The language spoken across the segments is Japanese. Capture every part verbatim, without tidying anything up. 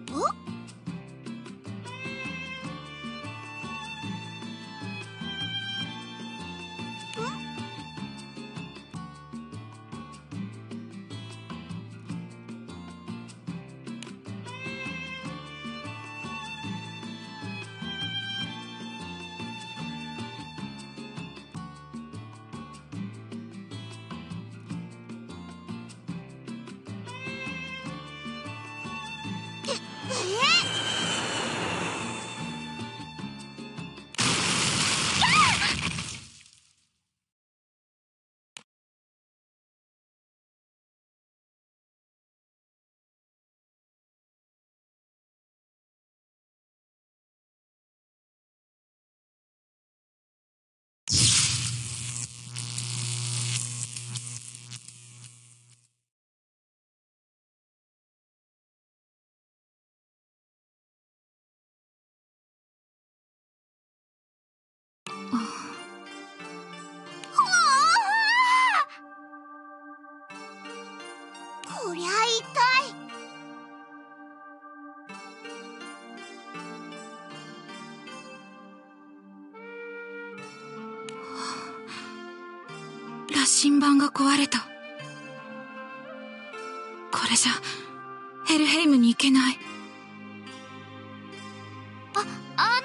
こりゃ痛い。 羅針盤が壊れた。これじゃヘルヘイムに行けない。 あ、あ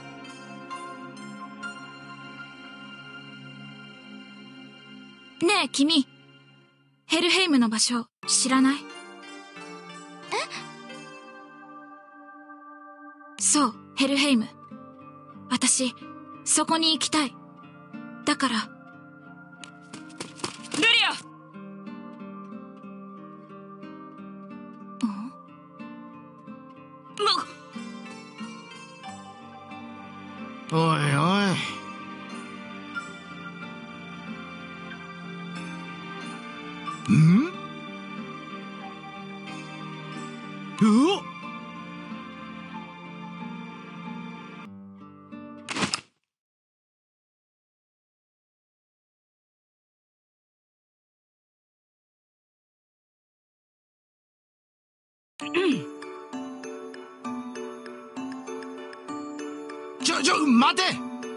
のねえ君、ヘルヘイムの場所知らない？え？そう、ヘルヘイム。私そこに行きたい。だからルリア。ん？ おいおい、ん？うおっ！ちょちょ待て！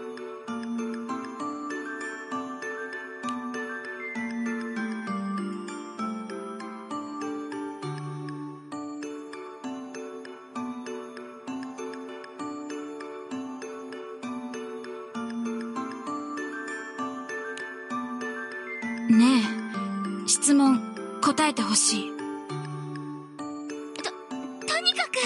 ねえ、質問答えてほしい。 と、とにかく。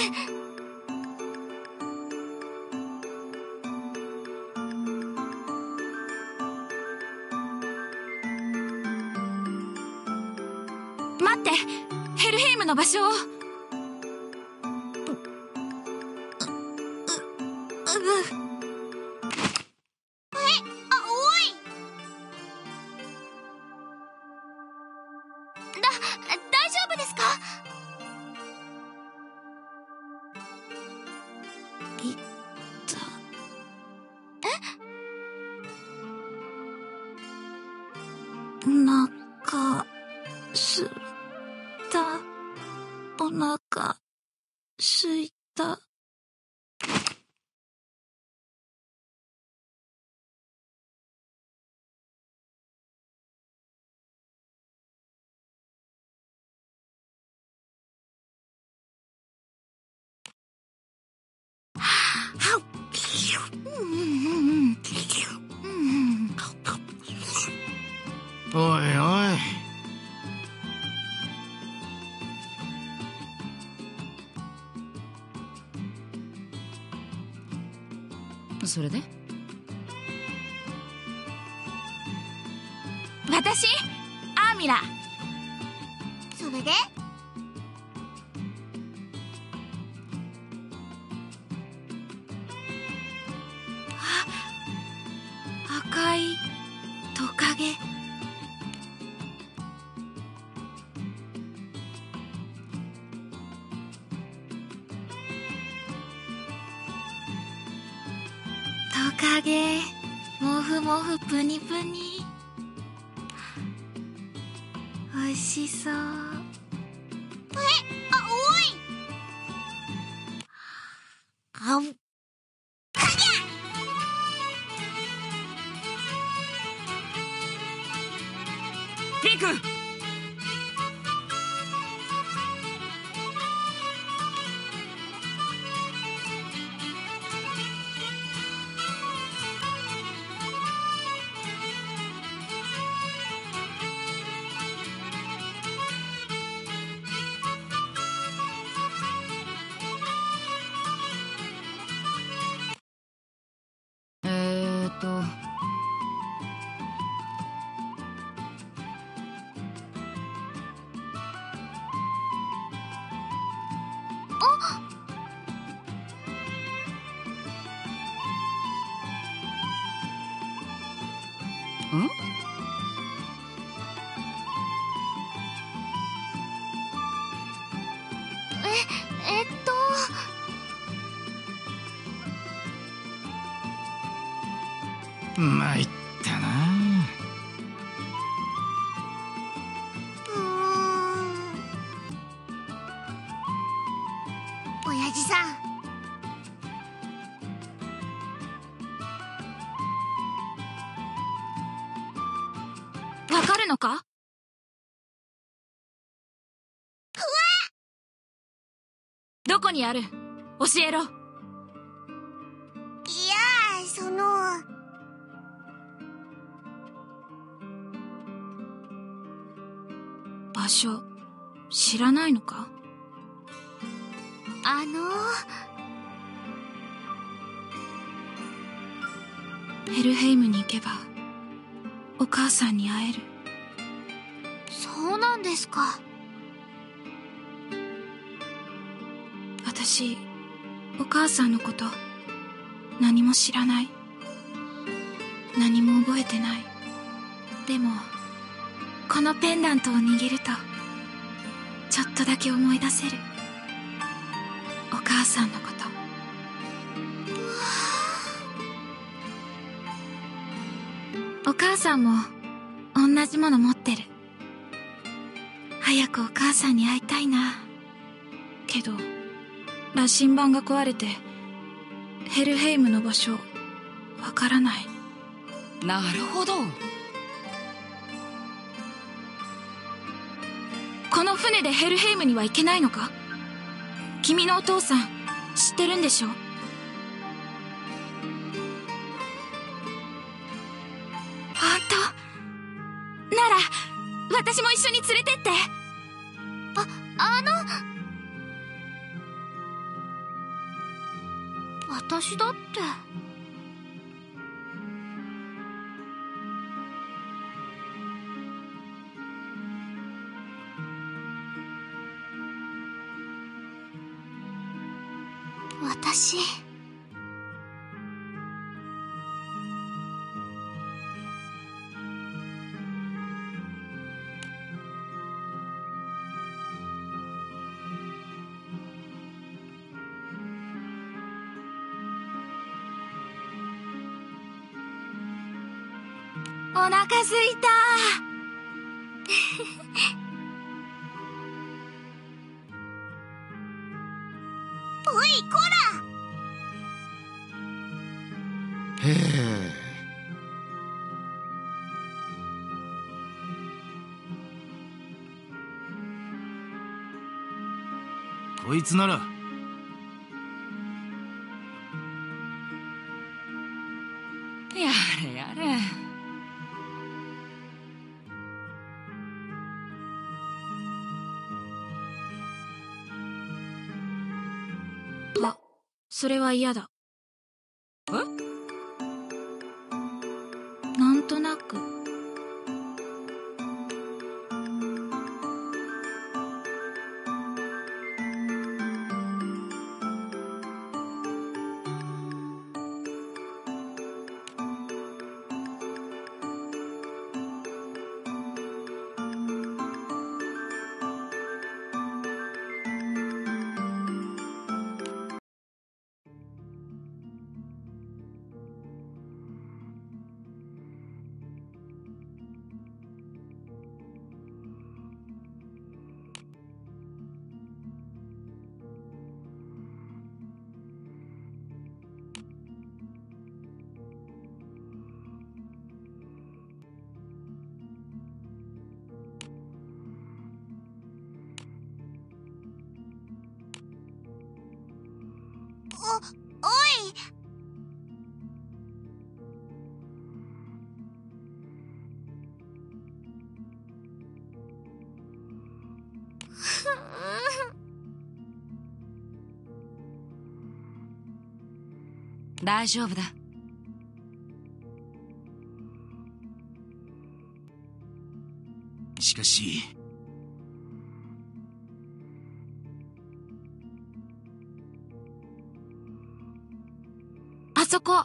待って、ヘルヘイムの場所を。 大丈夫ですか？ いったえ？お腹すいた。お腹すいた。 おいおい、 それで？私アーミラ。 それで？ 赤いトカゲ。トカゲ、もふもふぷにぷに。おいしそう。 え、あ、おい。 あう。 リク。 えーっとん？ えっと参ったな。 うーん。親父さん。 わかるのか？どこにある？教えろ。 いやー、その。 場所知らないのか？ あのヘルヘイムに行けばお母さんに会える。 そうなんですか。 私お母さんのこと何も知らない。何も覚えてない。でもこのペンダントを握るとちょっとだけ思い出せる。お母さんのこと。お母さんも同じもの持ってる。早くお母さんに会いたいな。けど羅針盤が壊れてヘルヘイムの場所わからない。 なるほど。 この船でヘルヘイムには行けないのか？君のお父さん知ってるんでしょ？本当なら私も一緒に連れてって。 あ、あの私だって。私お腹すいた。 おいこへえ。こいつならやれやれ。 あ、それは嫌だ。 え？ なんとなく。 おい。 大丈夫だ。 しかしあそこ。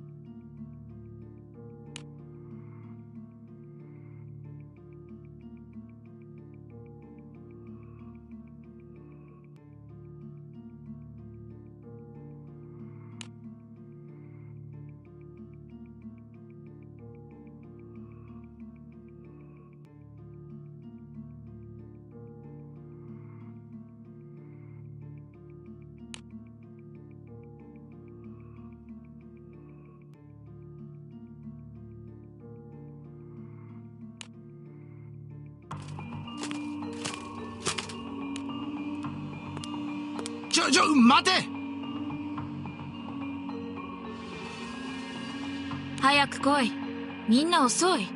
ちょちょ待て。 早く来い。みんな遅い。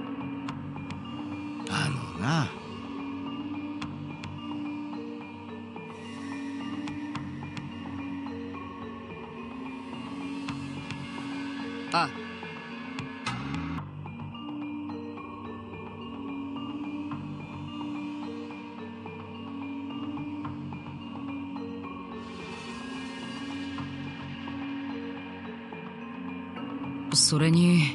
あのな。 あ、それに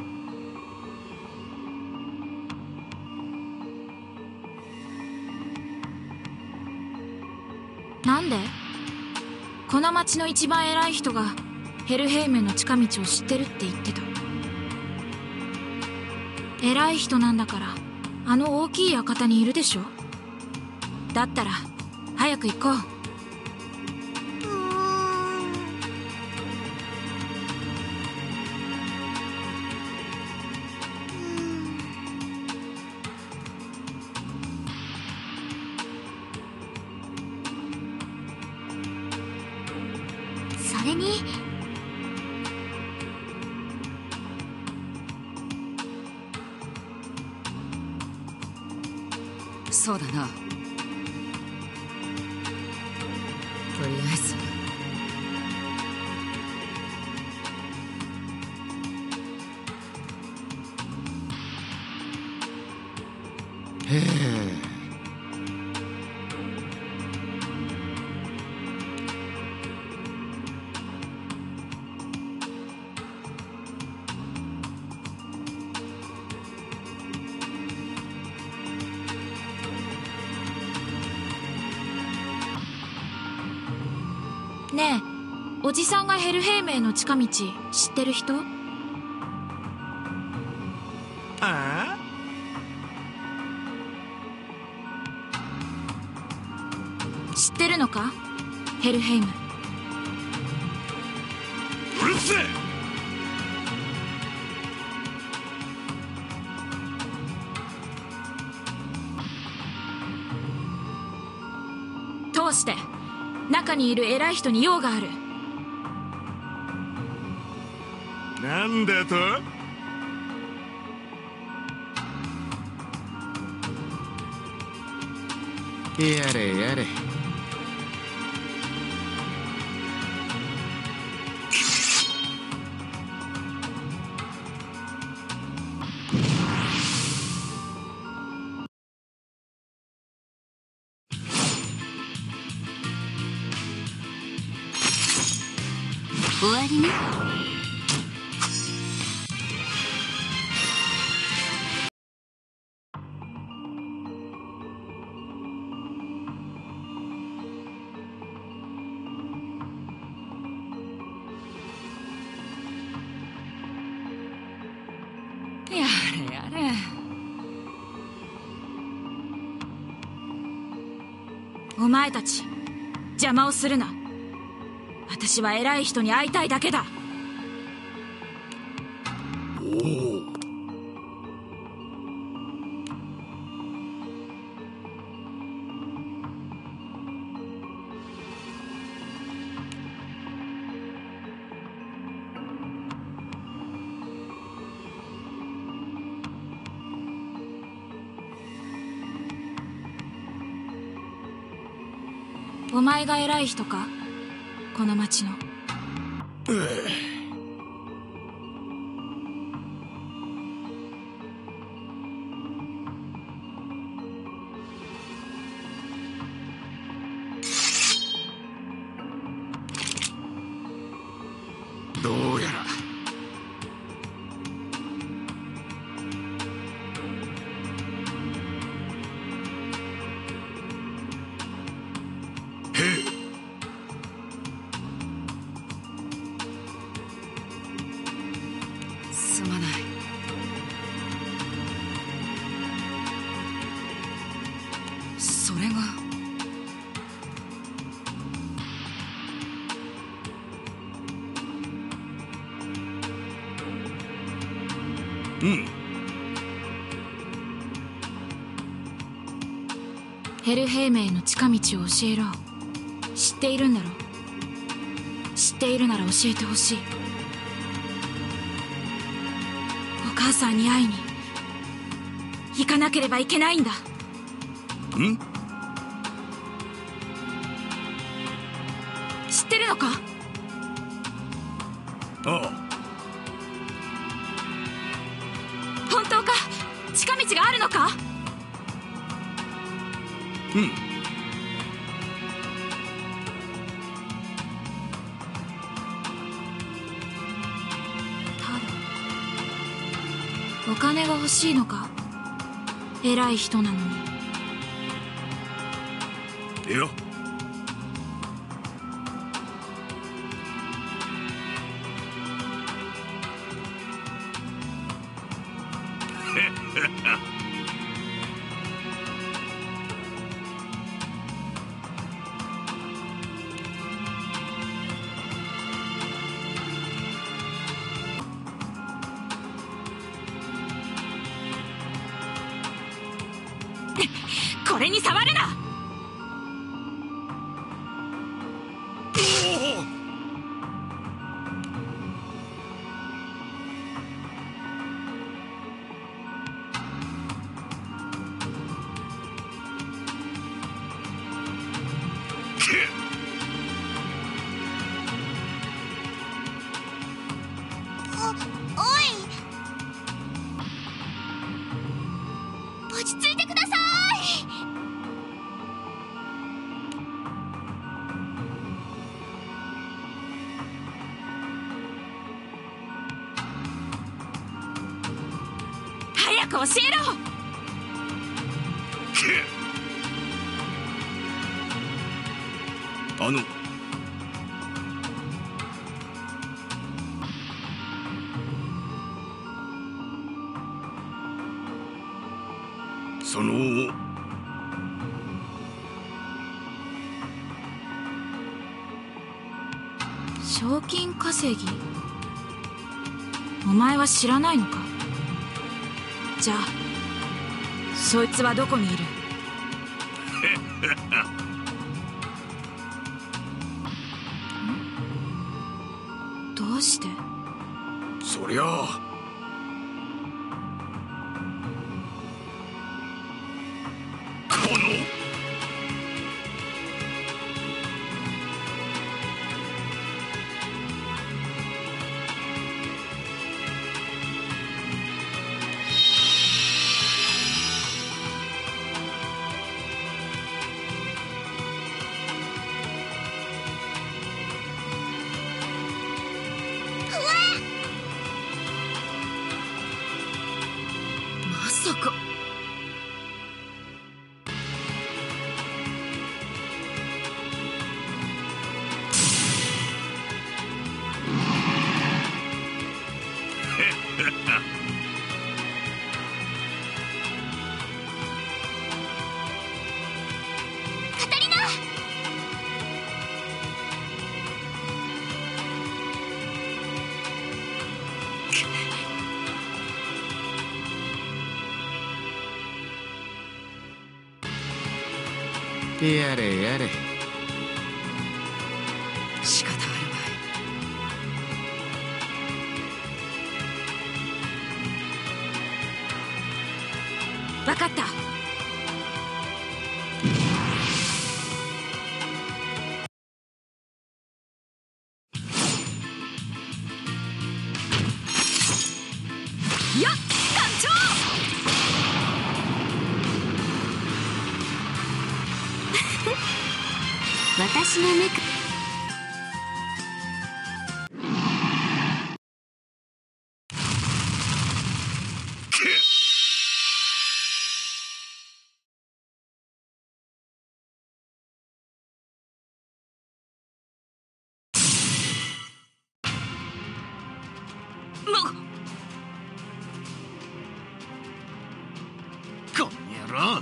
なんで？この町の一番偉い人がヘルヘイムの近道を知ってるって言ってた。偉い人なんだからあの大きい館にいるでしょ。だったら早く行こう。 それにそうだな。とりあえずへえ。 ねえ、おじさんがヘルヘイムへの近道知ってる人？ あ知ってるのか？ヘルヘイム。 うるせえ。 通して。中にいる偉い人に用がある。 なんだと？やれやれ。 終わりね。 やれやれ。 お前たち邪魔をするな。私は偉い人に会いたいだけだ。 お前が偉い人か、この町の。 どうやらすまない。それがうん。 ヘルヘイメイの近道を教えろ。知っているんだろ。知っているなら教えてほしい。お母さんに会いに行かなければいけないんだ。 ん？ 知ってるのか？ ああ。 本当か？近道があるのか？ うん。 お金が欲しいのか？偉い人なのに。 いや。 これに触るな！ お、おい、落ち着いてください。 早く教えろ！ あのその賞金稼ぎ？お前は知らないのか？じゃあそいつはどこにいる？どうして？ そりゃあこのまさか。 カタリナ！ やれやれ。 仕方ある分かった。 私の目か。 この野郎。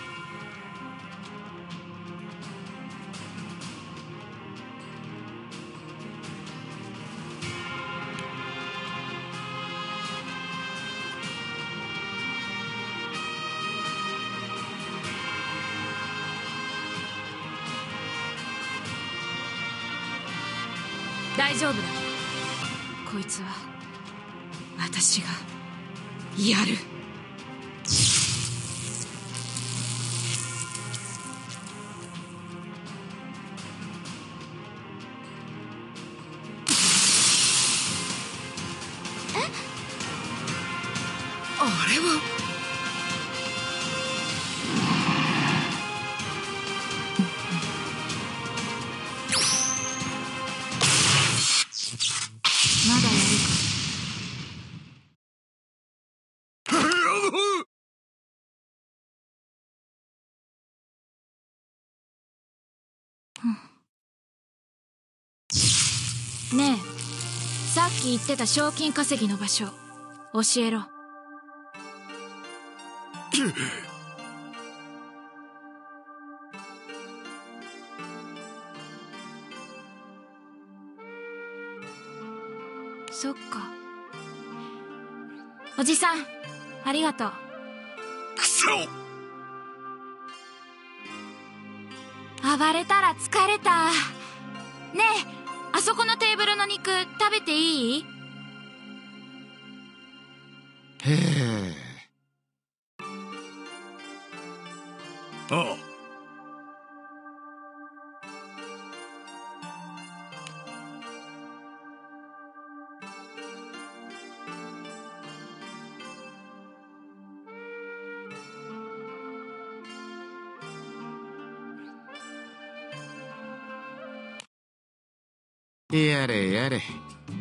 大丈夫だ。こいつは私がやる。 あれはまだやるか。ねえ、さっき言ってた賞金稼ぎの場所教えろ。そっか。おじさんありがとう。 くそ。 暴れたら疲れた。ねえ、あそこのテーブルの肉食べていい？ へえ。ああ。やれやれ。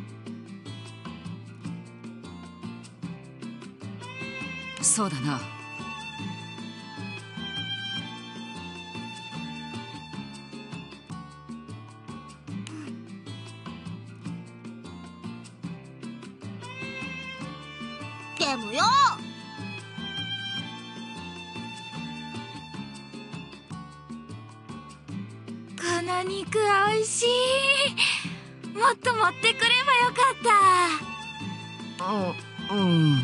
そうだな。 でもよ、 この肉おいしい。もっと持ってくればよかった。 う、うん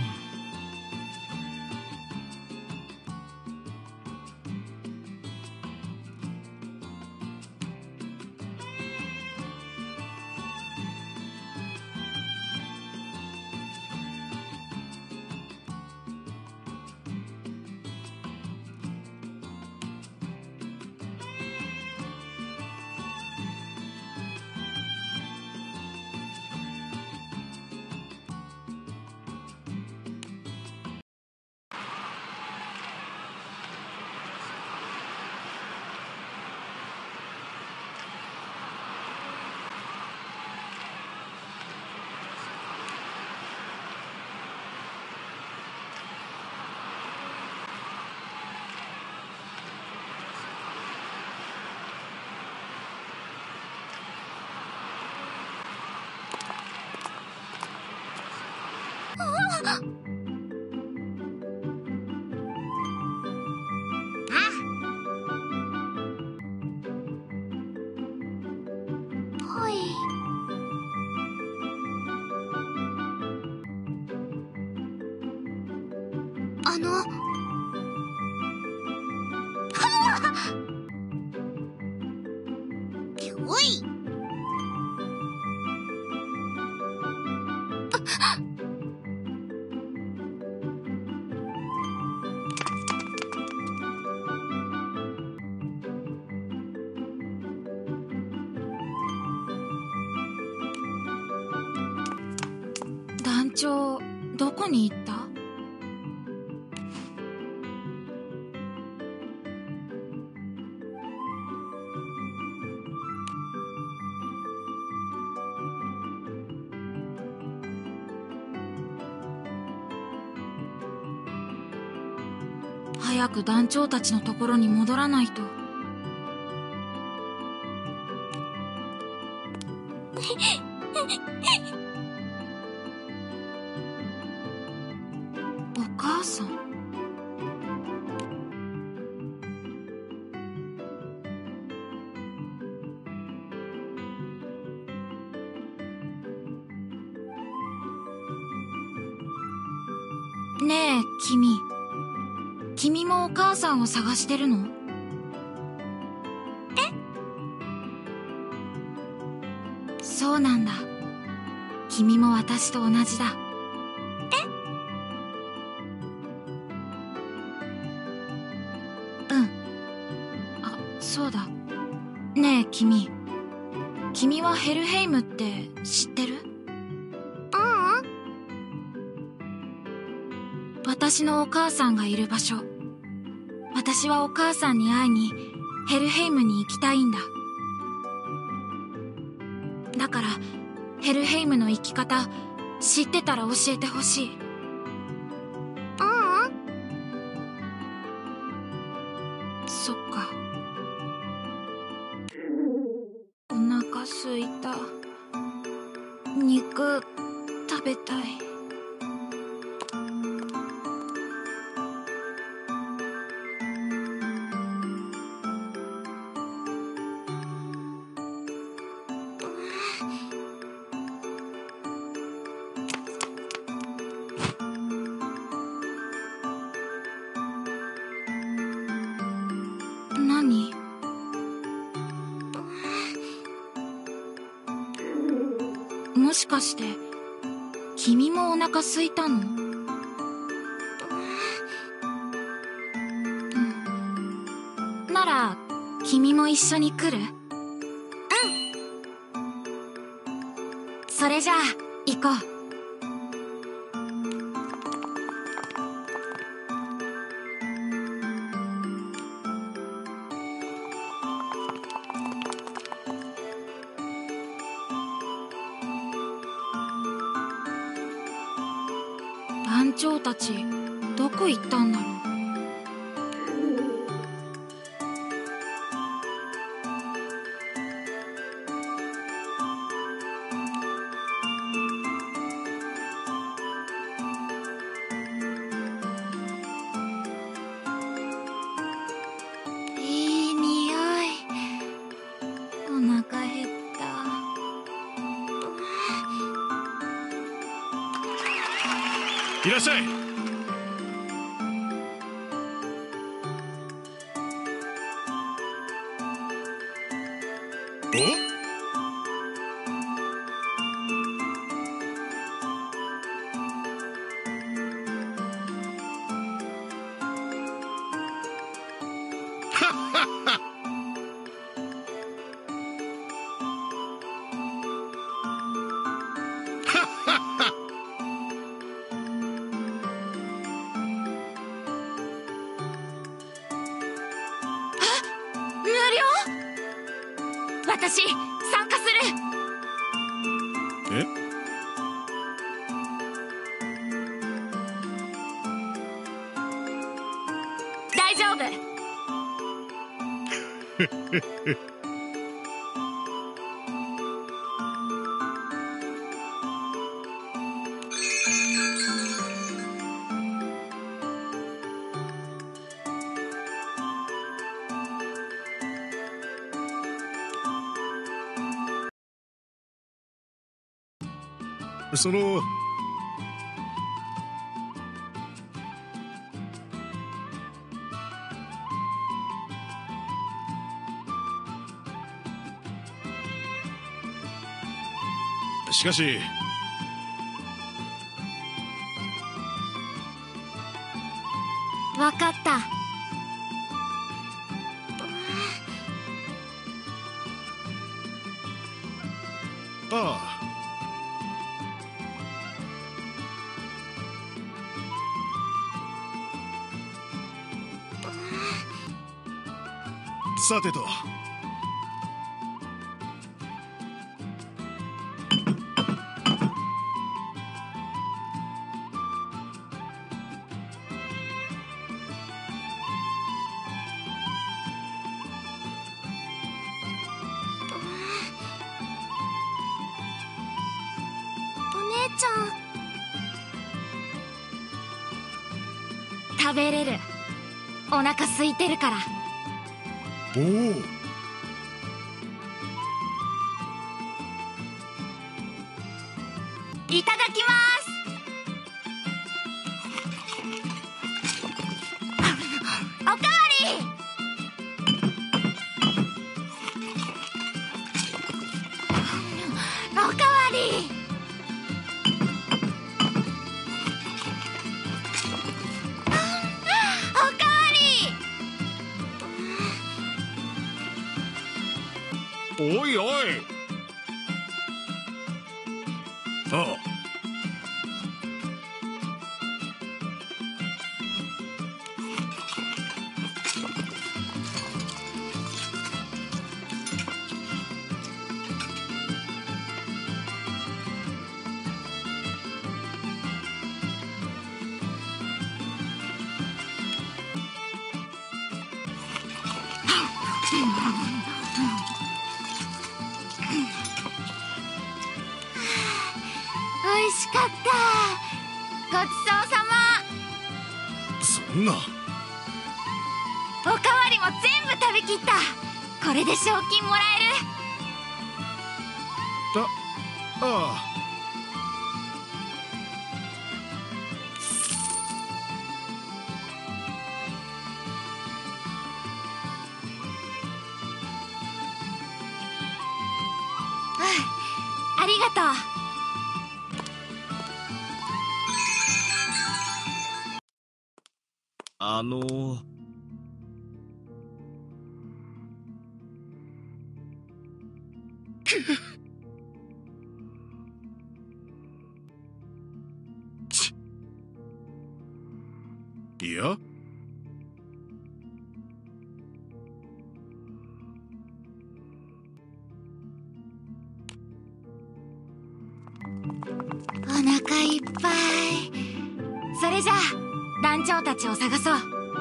ほい。あのおい。 団長どこに行った？ 早く団長たちのところに戻らないと。お母さん。ねえ君、君もお母さんを探してるの？え？そうなんだ。君も私と同じだ。え？うん。あ、そうだ。ねえ君、君はヘルヘイムって知ってる？私のお母さんがいる場所。私はお母さんに会いにヘルヘイムに行きたいんだ。だからヘルヘイムの生き方知ってたら教えてほしい。そっか。お腹すいた。肉食べたい。何？もしかして君もお腹空いたの？うん。なら君も一緒に来る？うん。それじゃあ行こう。団長たちどこ行ったんだろう。いい匂い。お腹減った。 いらっしゃい。お？ 無料？私参加する。 え？ 大丈夫。 そのしかしわかった。 ああ、さてと。 ちゃん。 食べれる。お腹空いてるから。 おお。 いただきます。おかわり。おかわり。おかわり。 おいおい。ああ。 おいしかった。ごちそうさま。 そんな。 おかわりも全部食べきった。これで賞金もらえる。 あ、ああ。 ありがとう。 あのいや、 お腹いっぱい。それじゃあ団長たちを探そう。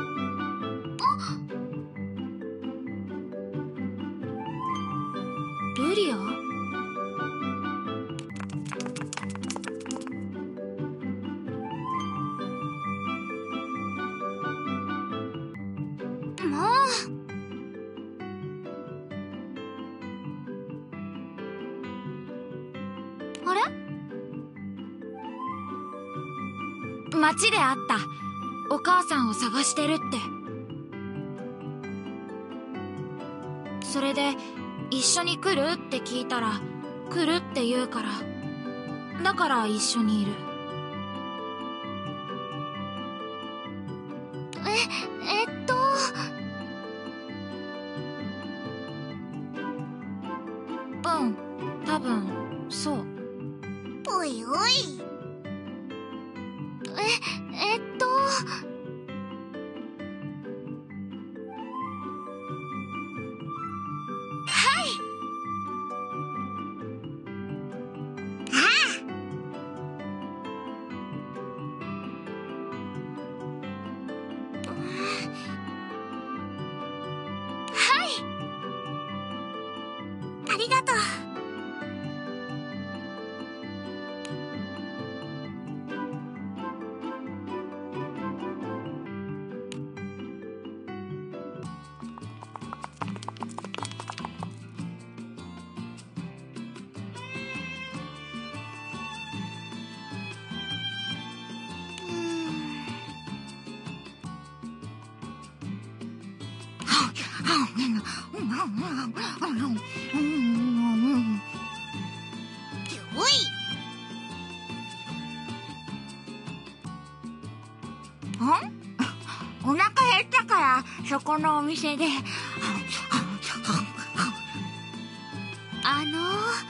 ルリア？ もう。あれ？ 街で会った。お母さんを探してるって。それで一緒に来るって聞いたら来るって言うから、だから一緒にいる。 え、えっと。 うん、多分そう。 おいおい。え、えっと。ありがとう。おい。 お腹減ったからそこのお店で。 あの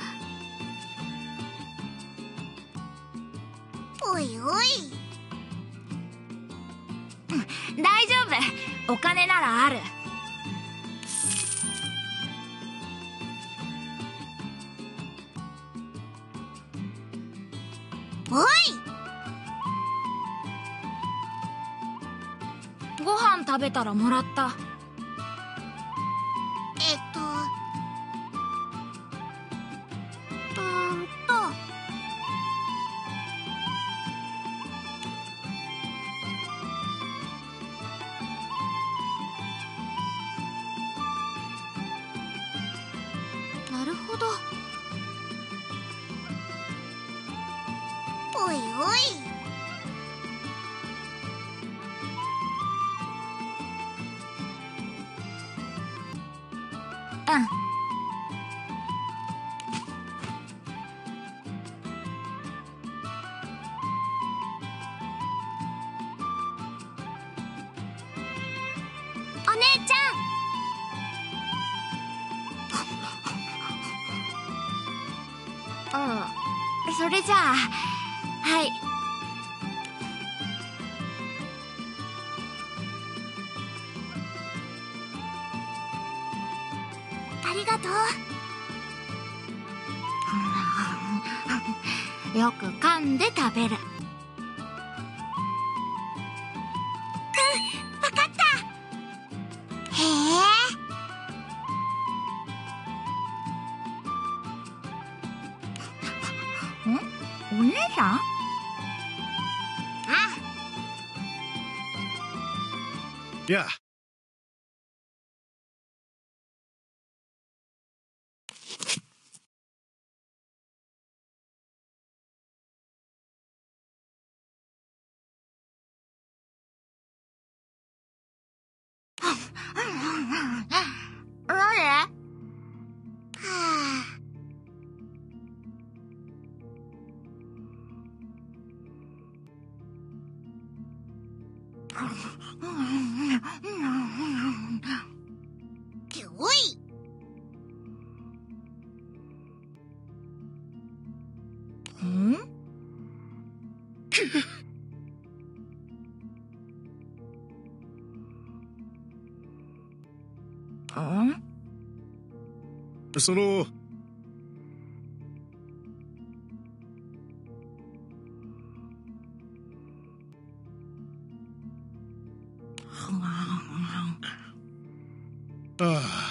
ー、おいおい。 大丈夫、お金ならある。 おい。 ご飯食べたらもらった。 えっとうーんとと。おいおい。 うん。 お姉ちゃん。うん、それじゃあ、はい。ありがとう。よく噛んで食べる。うん、わかった。へえ。ん？お姉さん？あ。 Yeah. 誰？はあ。っておい。ん？ そのああ。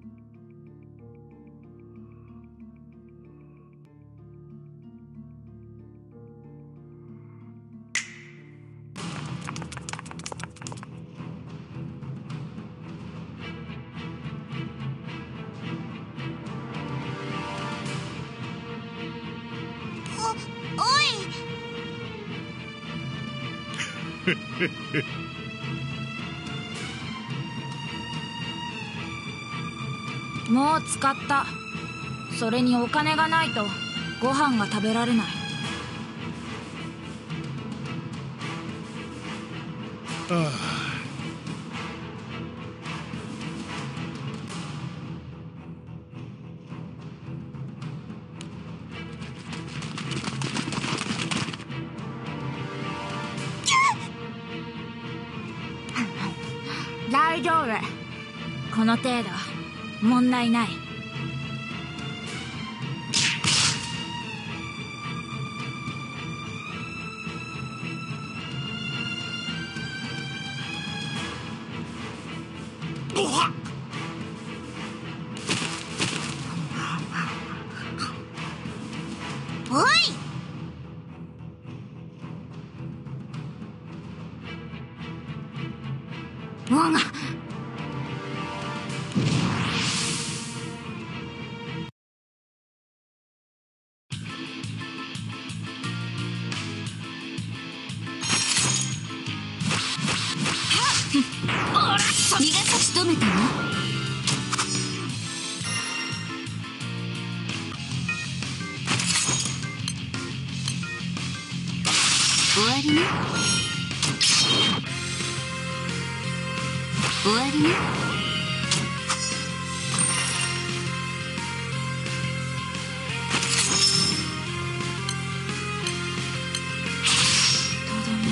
お、おい。 もう使った。それにお金がないとご飯が食べられない。 あ大丈夫。この程度問題ない。 おい。 わが。 身が差し止めたの？終わりね。終わりね。 とどめ。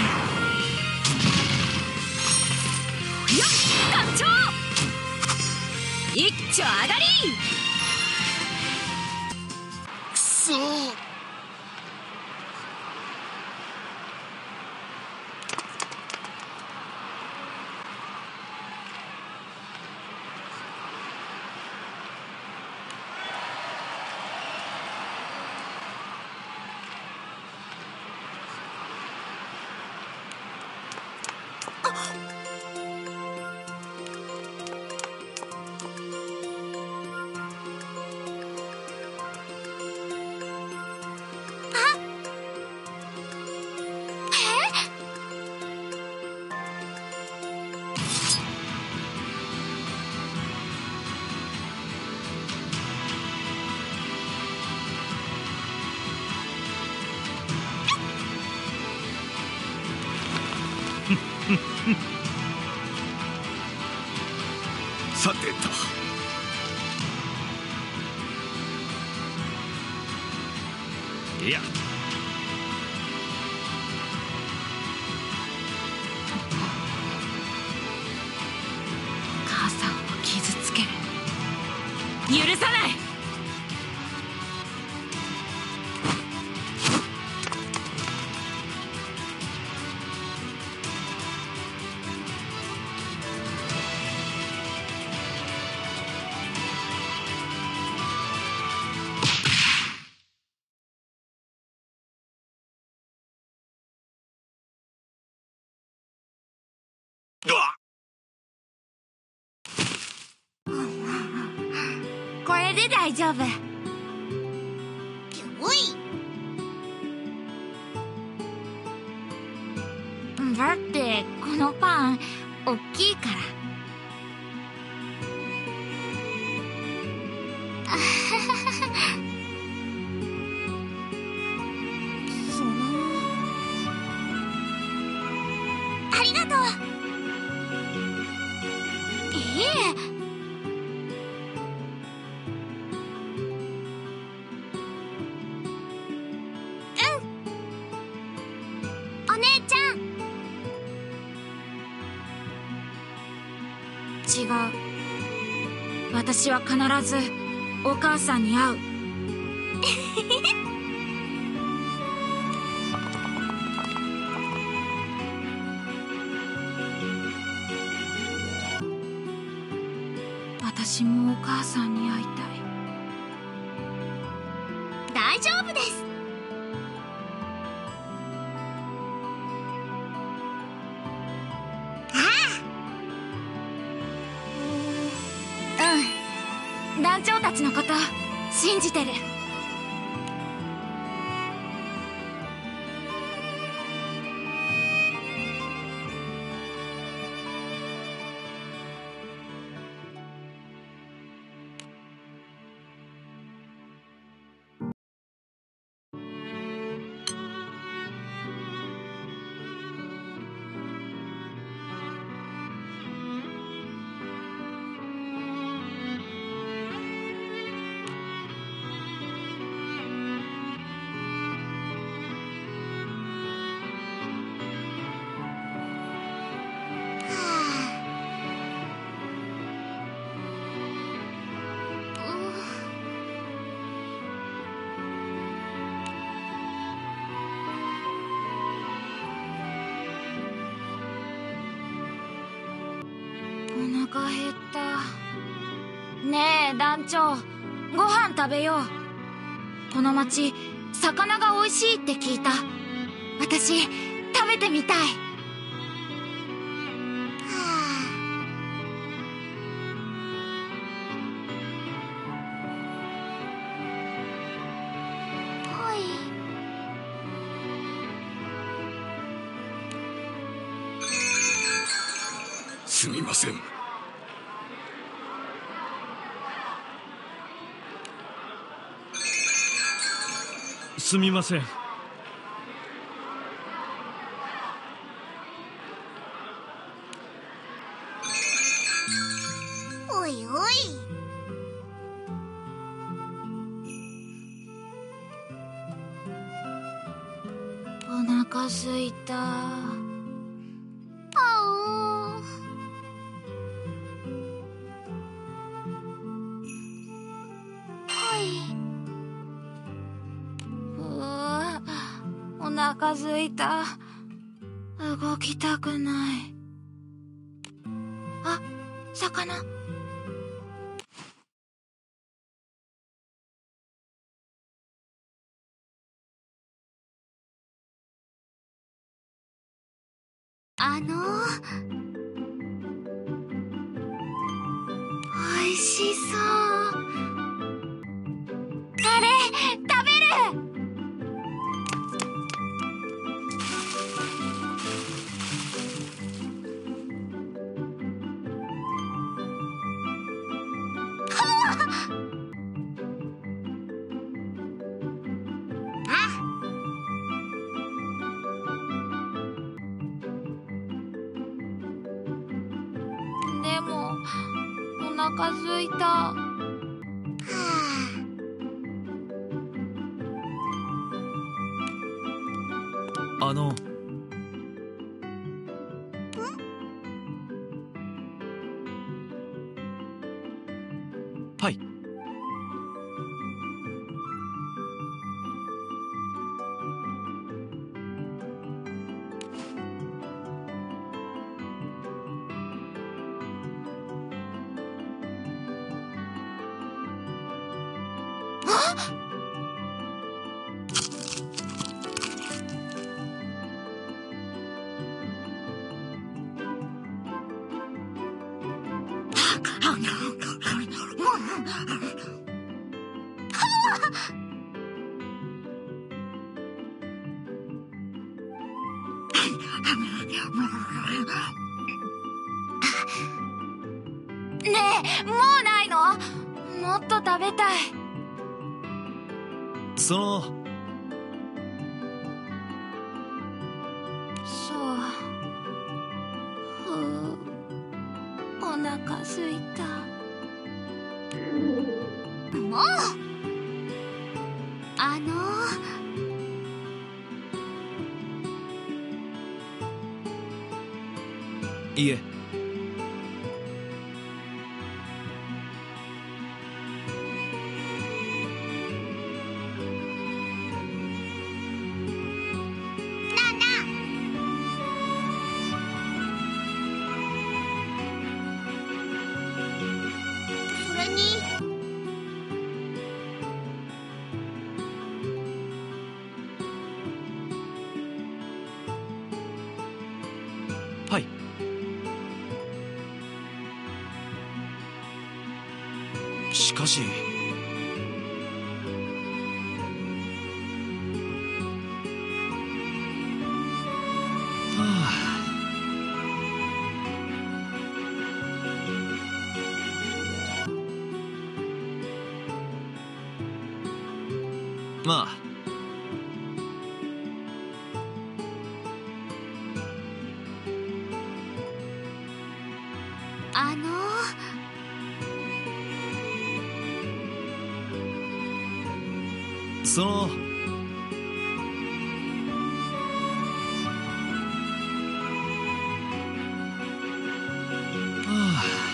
よっ、艦長！一丁上がり！ くそー。 さてと。いや。 母さんを傷つける。許さない。これで大丈夫。 おい。 だってこのパンおっきいから。 そのありがとう。 いえ。 お姉ちゃん。 違う。私は必ずお母さんに会う。私もお母さんに会いたい。 大丈夫です。 うん、団長たちのこと信じてる。お腹減った。ねえ団長、ご飯食べよう。この町魚が美味しいって聞いた。私食べてみたい。 すみません。 すみません。 おいおい。 お腹すいた。 あうわ、お腹すいた。動きたくない。あ、魚。 あのおいしそう。 あれ食べる。 腹すいた。 はあのはい。 ねえ、もうないの？もっと食べたい。 そのそうふう、お腹すいた。 もうあのいえ。 それにはい。しかしはあ。まああのそのはあ。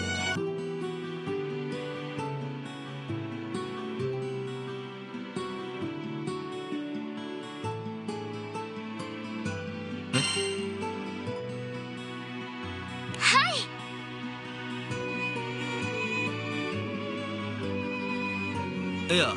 いや、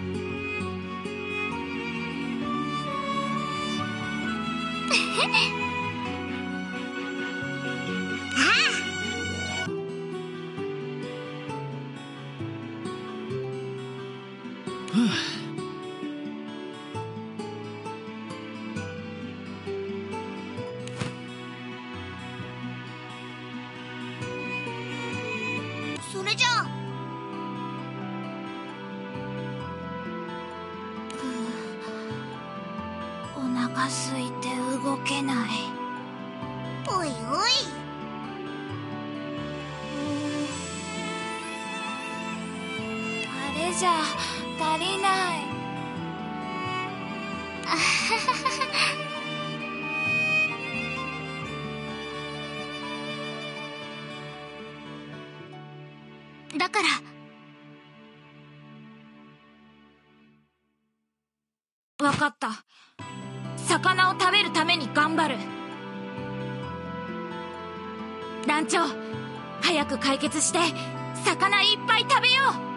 ふう。 それじゃあお腹すいて動けない。 おいおいあれじゃ足りない。 あはははだからわかった。魚を食べるために頑張る。団長、早く解決して魚いっぱい食べよう。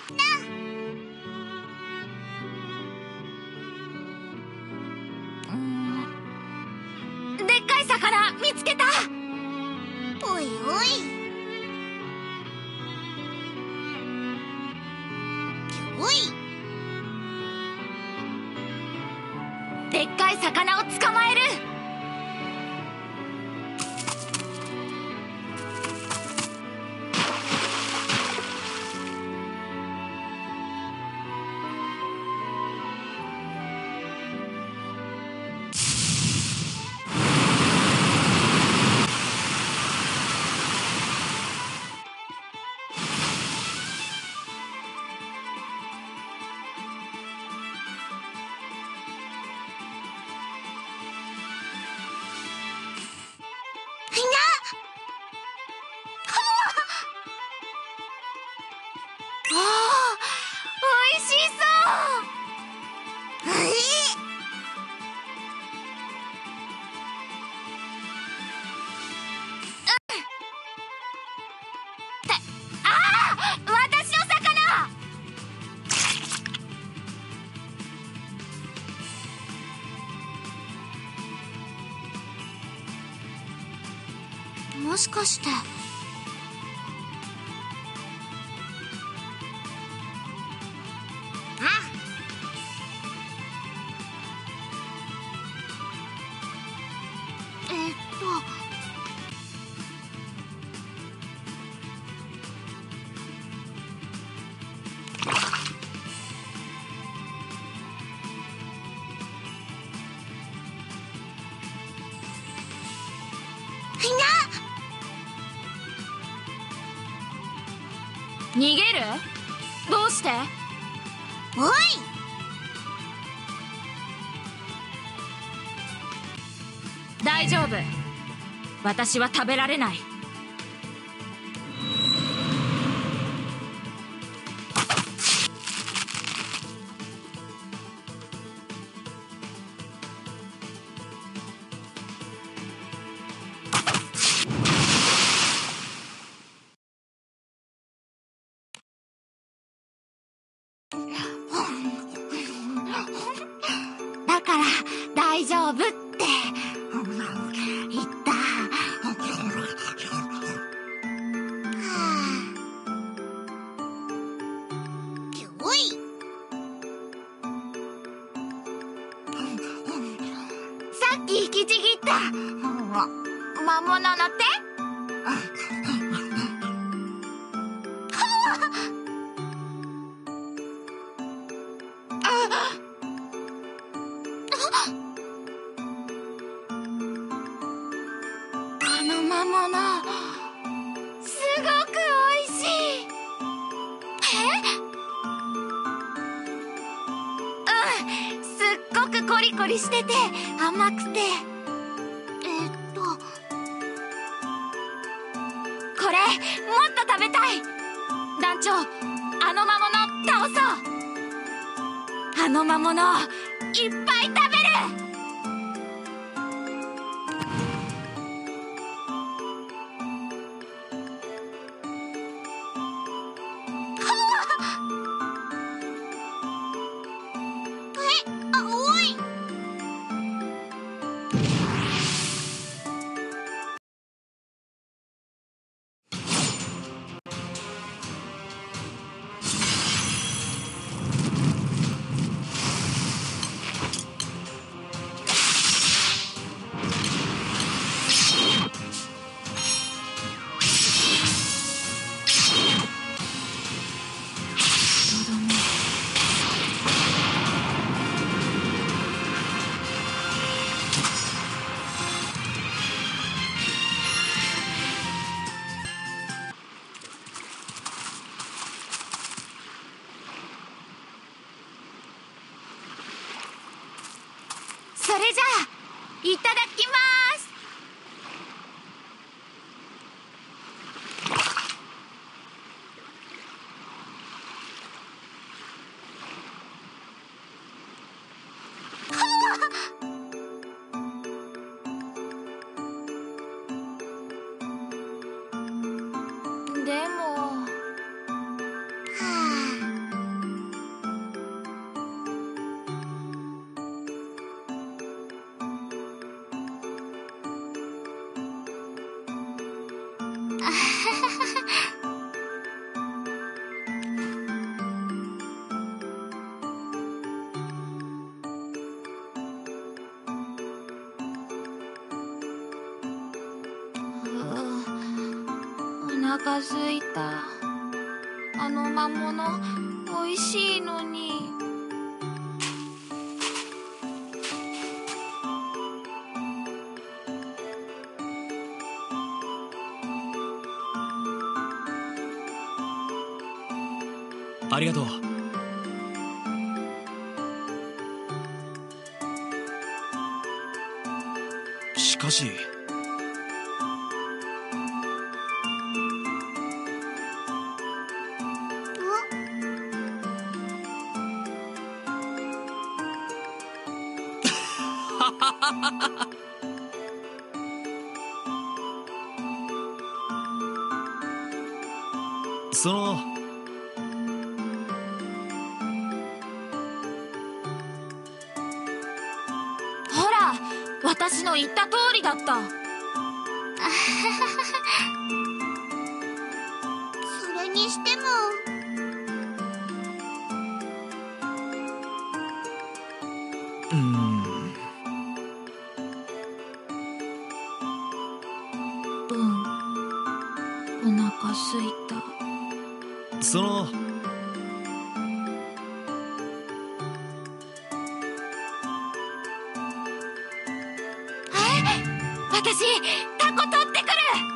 でっかい魚見つけた。 おいおい。おい。 でっかい魚を捕まえる。 もしかして。あ、えっと逃げる？どうして？ おい。 大丈夫。私は食べられない。 だから大丈夫って言った。おい。さっき引きちぎった魔物の手。あの魔物すごくおいしい。え？うん、すっごくコリコリしてて甘くて。えっとこれもっと食べたい。団長、あの魔物倒そう。あの魔物いっぱい食べる。それじゃあいただきます。でも、はあ。 腹すいた。あの魔物おいしいのに。 ありがとう。しかしそのほら、私の言った通りだった。 それにしてもうーんうん、お腹すいた。 その私、タコ取ってくる。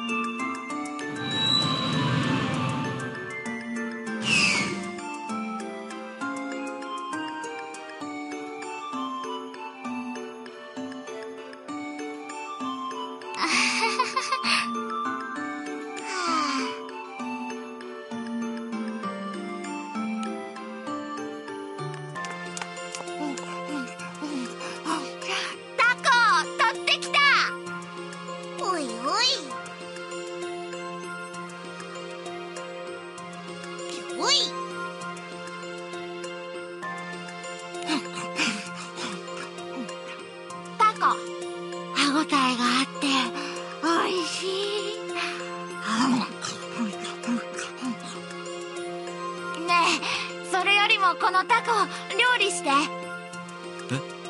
タコ取ってきた。 おいおいおいタコ、歯ごたえがあっておいしい。ねえ、それよりもこのタコ料理して。 え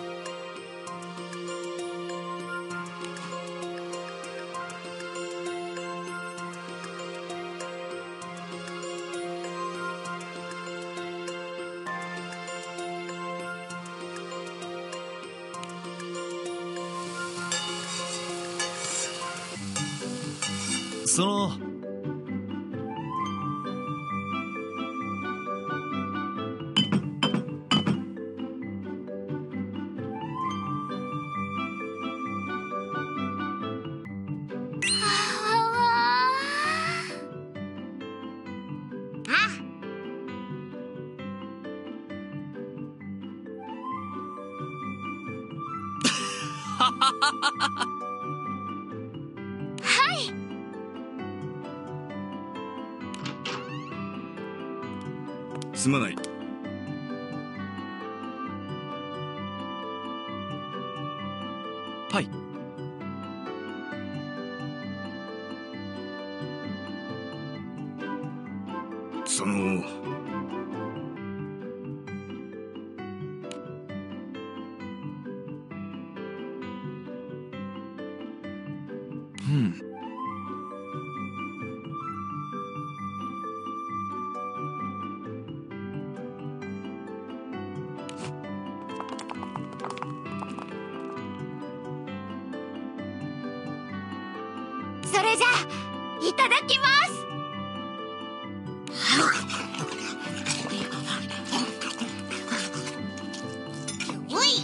そのすまない。 はい。 そのうんそれじゃあいただきます。 おい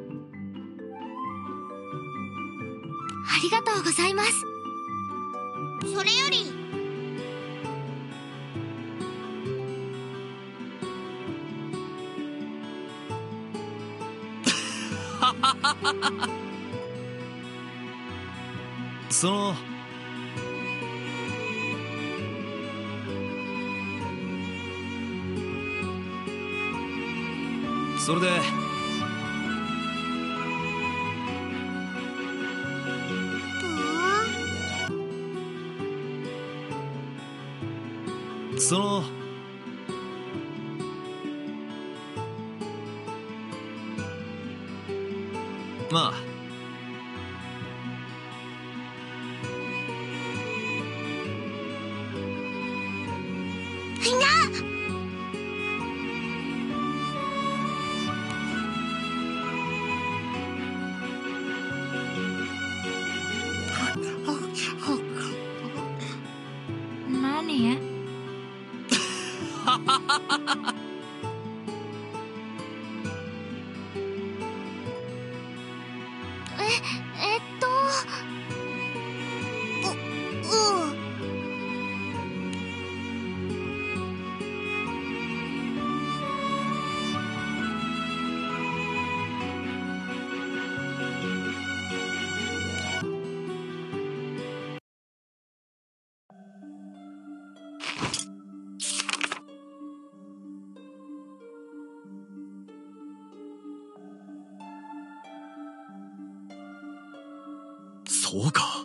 ありがとうございます。 そのそれでそのまあみんな何？ ええっとううんそうか。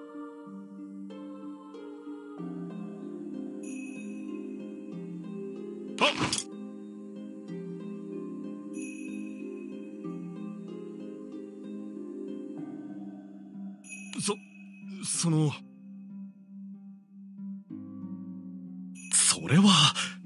そそのそれは